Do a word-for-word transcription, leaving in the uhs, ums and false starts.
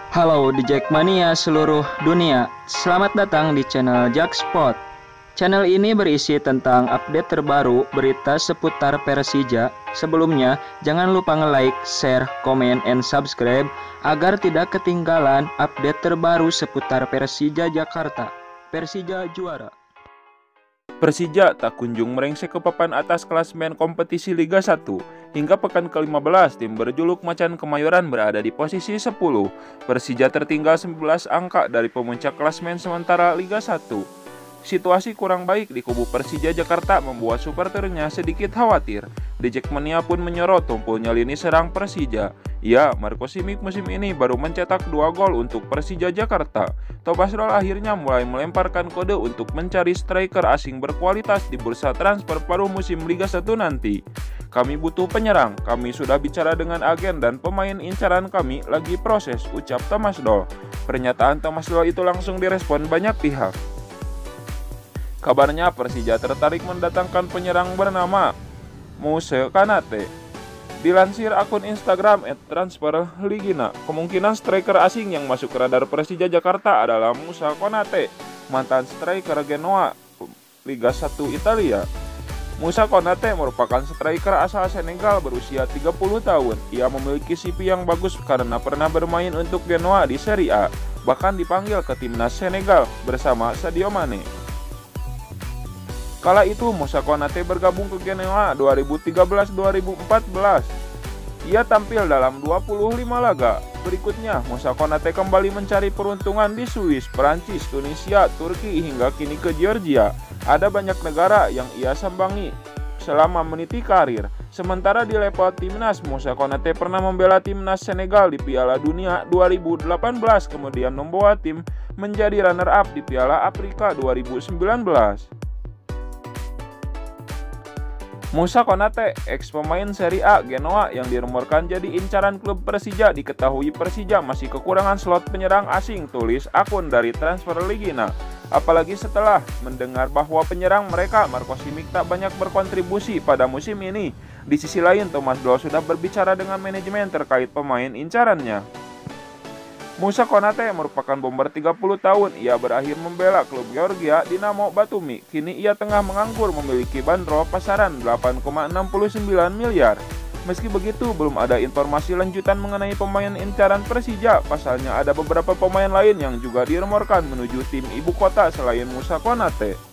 Halo di Jackmania seluruh dunia, selamat datang di channel Jackspot. Channel ini berisi tentang update terbaru berita seputar Persija. Sebelumnya, jangan lupa nge-like, share, komen, and subscribe agar tidak ketinggalan update terbaru seputar Persija Jakarta. Persija juara. Persija tak kunjung merengsek ke papan atas klasemen kompetisi Liga satu. Hingga pekan ke lima belas, tim berjuluk Macan Kemayoran berada di posisi sepuluh. Persija tertinggal sebelas angka dari pemuncak klasemen sementara Liga satu. Situasi kurang baik di kubu Persija Jakarta membuat supporternya sedikit khawatir. The Jackmania pun menyorot tumpulnya lini serang Persija. Ya, Marco Simic musim ini baru mencetak dua gol untuk Persija Jakarta. Thomas Doll akhirnya mulai melemparkan kode untuk mencari striker asing berkualitas di bursa transfer paruh musim Liga satu nanti. Kami butuh penyerang, kami sudah bicara dengan agen dan pemain incaran kami lagi proses, ucap Thomas Doll. Pernyataan Thomas Doll itu langsung direspon banyak pihak. Kabarnya Persija tertarik mendatangkan penyerang bernama Moussa Konaté. Dilansir akun Instagram et transfer ligina, kemungkinan striker asing yang masuk ke radar Persija Jakarta adalah Moussa Konaté, mantan striker Genoa Liga satu Italia. Moussa Konaté merupakan striker asal Senegal berusia tiga puluh tahun. Ia memiliki C V yang bagus karena pernah bermain untuk Genoa di Serie A, bahkan dipanggil ke timnas Senegal bersama Sadio Mane. Kala itu Moussa Konaté bergabung ke Genoa dua ribu tiga belas dua ribu empat belas. Ia tampil dalam dua puluh lima laga. Berikutnya, Moussa Konaté kembali mencari peruntungan di Swiss, Perancis, Tunisia, Turki hingga kini ke Georgia. Ada banyak negara yang ia sambangi selama meniti karir. Sementara di level timnas, Moussa Konaté pernah membela timnas Senegal di Piala Dunia dua ribu delapan belas, kemudian membawa tim menjadi runner-up di Piala Afrika dua ribu sembilan belas. Moussa Konaté, ex pemain Serie A Genoa yang dirumorkan jadi incaran klub Persija, diketahui Persija masih kekurangan slot penyerang asing, tulis akun dari Transfer Ligina. Apalagi setelah mendengar bahwa penyerang mereka Marco Simic tak banyak berkontribusi pada musim ini. Di sisi lain, Thomas Doll sudah berbicara dengan manajemen terkait pemain incarannya. Moussa Konaté merupakan bomber tiga puluh tahun. Ia berakhir membela klub Georgia Dinamo Batumi. Kini ia tengah menganggur memiliki bandrol pasaran delapan koma enam sembilan miliar. Meski begitu, belum ada informasi lanjutan mengenai pemain incaran Persija. Pasalnya ada beberapa pemain lain yang juga dirumorkan menuju tim ibu kota selain Moussa Konaté.